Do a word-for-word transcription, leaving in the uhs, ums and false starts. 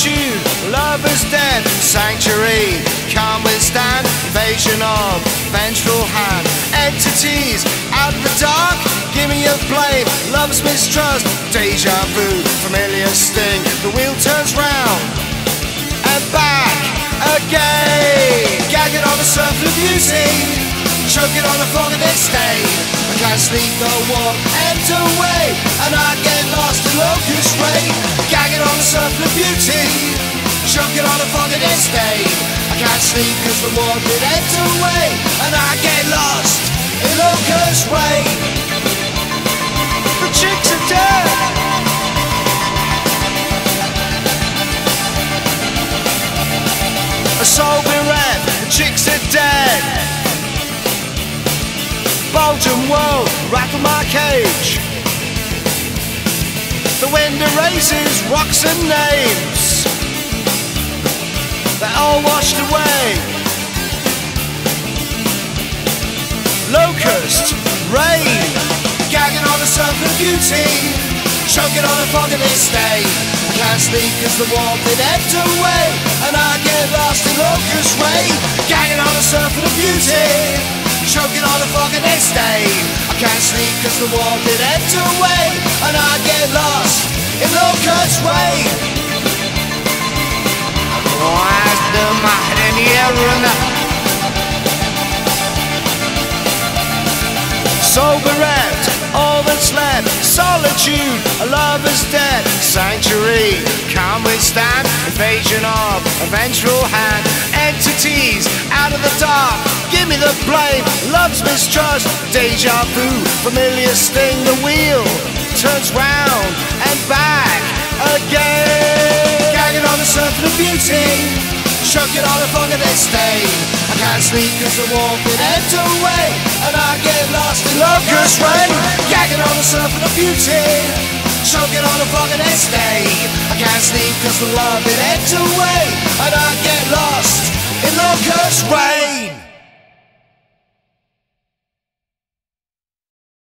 solitude, lover's death, sanctuary, can't withstand invasion of vengeful hand. Entities out of the dark, give me a blame, love's mistrust, deja vu, familiar sting. The wheel turns round and back again. Gagging on the surface of beauty, choking on the fog of this day. I can't sleep, the warm ends away, and I get lost in locust rain. Gagging on the surface of beauty, choking on the fog of this day. I can't sleep cause the warm it ends away, and I get lost in locust rain. The chicks are dead. A soul bereft, the chicks are dead. Belgian world, rattle my cage. The wind erases rocks and names. They're all washed away. Locust, rain, gagging on the surface of beauty, choking on the fog of this day. I can't sleep cause the warmth it ebbs away, and I get lost in locust rain. Gagging on the surface of beauty, choking on the fog of this day. I can't sleep cause the warmth it ebbs away, and I get lost in locust rain. وعد محرن يرنا soul bereft, all that's left, solitude, a lover's death, sanctuary, can't withstand invasion of a vengeful hand. Entities out of the dark, give me the blame, love's mistrust, deja vu, familiar sting. The wheel turns round and back again. Gagging on the surface of beauty, choking on the fog of this day. I can't sleep cause the warmth it ebbs away, and I get lost in locust rain. Gagging on the surface of beauty, choking on the fog of this day. I can't sleep cause the love it ebbs away, and I get lost in locust rain.